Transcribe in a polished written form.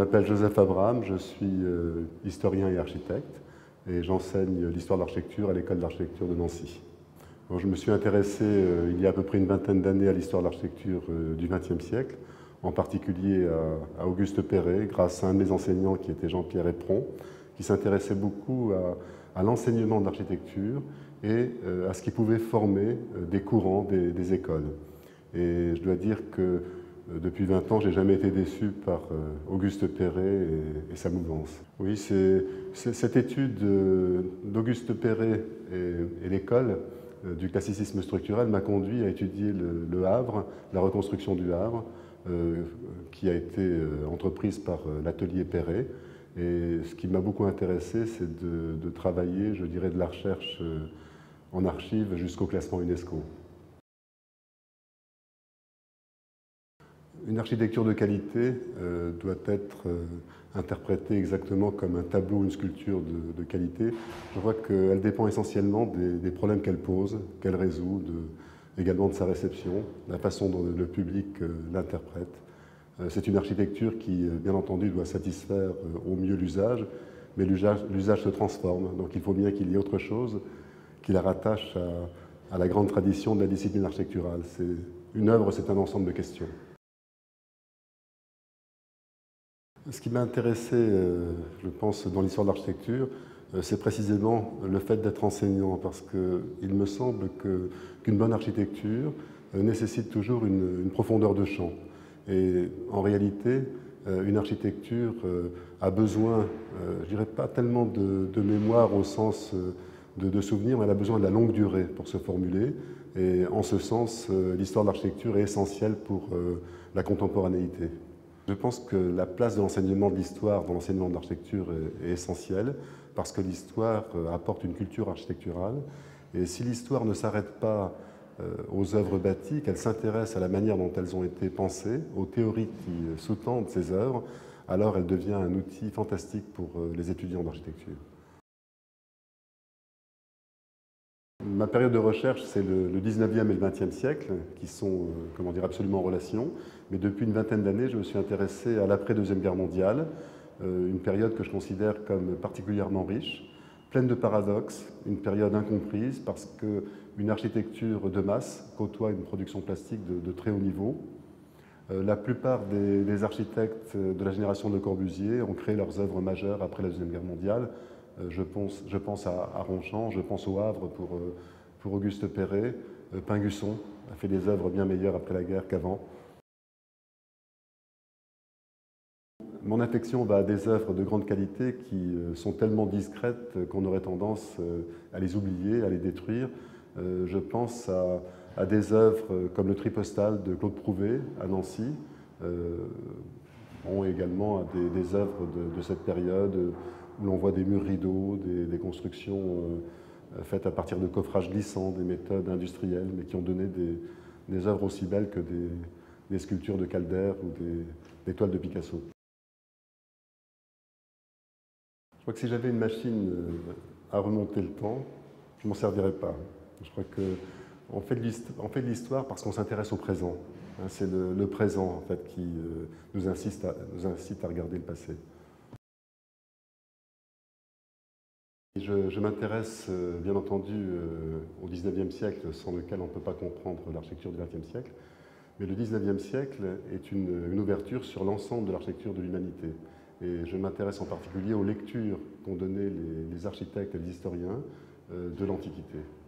m'appelle Joseph Abraham, je suis historien et architecte et j'enseigne l'histoire de l'architecture à l'école d'architecture de Nancy. Bon, je me suis intéressé il y a à peu près une vingtaine d'années à l'histoire de l'architecture du XXe siècle, en particulier à Auguste Perret, grâce à un de mes enseignants qui était Jean-Pierre Éperon, qui s'intéressait beaucoup à l'enseignement de l'architecture et à ce qui pouvait former des courants, des écoles. Et je dois dire que depuis 20 ans, je n'ai jamais été déçu par Auguste Perret et sa mouvance. Oui, cette étude d'Auguste Perret et l'école du classicisme structurel m'a conduit à étudier le Havre, la reconstruction du Havre, qui a été entreprise par l'atelier Perret. Et ce qui m'a beaucoup intéressé, c'est de travailler, je dirais, de la recherche en archives jusqu'au classement UNESCO. Une architecture de qualité doit être interprétée exactement comme un tableau ou une sculpture de qualité. Je vois qu'elle dépend essentiellement des problèmes qu'elle pose, qu'elle résout, également de sa réception, la façon dont le public l'interprète. C'est une architecture qui, bien entendu, doit satisfaire au mieux l'usage, mais l'usage se transforme. Donc il faut bien qu'il y ait autre chose qui la rattache à la grande tradition de la discipline architecturale. Une œuvre, c'est un ensemble de questions. Ce qui m'a intéressé, je pense, dans l'histoire de l'architecture, c'est précisément le fait d'être enseignant, parce qu'il me semble qu'une bonne architecture nécessite toujours une profondeur de champ. Et en réalité, une architecture a besoin, je dirais pas tellement de mémoire au sens de souvenir, mais elle a besoin de la longue durée pour se formuler. Et en ce sens, l'histoire de l'architecture est essentielle pour la contemporanéité. Je pense que la place de l'enseignement de l'histoire dans l'enseignement de l'architecture est essentielle parce que l'histoire apporte une culture architecturale. Et si l'histoire ne s'arrête pas aux œuvres bâties, qu'elle s'intéresse à la manière dont elles ont été pensées, aux théories qui sous-tendent ces œuvres, alors elle devient un outil fantastique pour les étudiants d'architecture. Ma période de recherche, c'est le 19e et le 20e siècle, qui sont comment dire, absolument en relation. Mais depuis une vingtaine d'années, je me suis intéressé à l'après-Deuxième Guerre mondiale, une période que je considère comme particulièrement riche, pleine de paradoxes, une période incomprise parce qu'une architecture de masse côtoie une production plastique de très haut niveau. La plupart des architectes de la génération de Corbusier ont créé leurs œuvres majeures après la Deuxième Guerre mondiale. Je pense à Ronchamp, je pense au Havre pour Auguste Perret. Pingusson a fait des œuvres bien meilleures après la guerre qu'avant. Mon affection va à des œuvres de grande qualité qui sont tellement discrètes qu'on aurait tendance à les oublier, à les détruire. Je pense à des œuvres comme le Tripostal de Claude Prouvé à Nancy, également à des œuvres de cette période où l'on voit des murs rideaux, des constructions faites à partir de coffrages glissants, des méthodes industrielles, mais qui ont donné des œuvres aussi belles que des sculptures de Calder ou des toiles de Picasso. Je crois que si j'avais une machine à remonter le temps, je ne m'en servirais pas. Je crois qu'on fait de l'histoire parce qu'on s'intéresse au présent. C'est le présent en fait, qui nous incite à regarder le passé. Je m'intéresse bien entendu au XIXe siècle, sans lequel on ne peut pas comprendre l'architecture du XXe siècle. Mais le XIXe siècle est une ouverture sur l'ensemble de l'architecture de l'humanité. Et je m'intéresse en particulier aux lectures qu'ont données les architectes et les historiens de l'Antiquité.